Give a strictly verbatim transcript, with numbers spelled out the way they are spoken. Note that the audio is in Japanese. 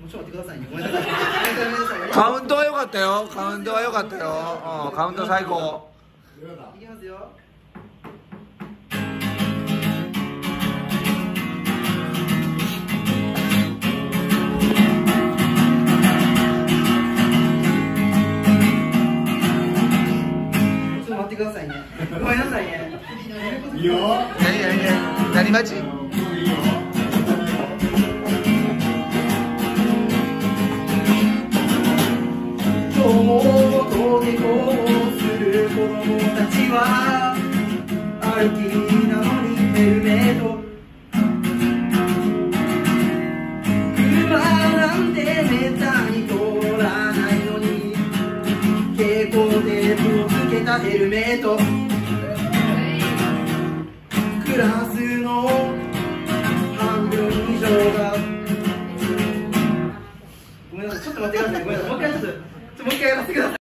ちょっと待ってくださいね。ごめんなさい。ごめんなさい。 カウントは良かったよ。カウントは良かったよ。うん、カウント最高。 いきますよ。ちょっと待ってくださいね。ごめんなさいね。 いいよ。 何何何何待ち？ 今日も登下校する子供たちは歩きなのにヘルメット。車なんてめったに通らないのに蛍光テープをつけたヘルメット。クラスの半分以上がごめんなさい、ちょっと待ってください。ごめんなさい、もう一回ちょっと、ちょっともう一回やらせてください。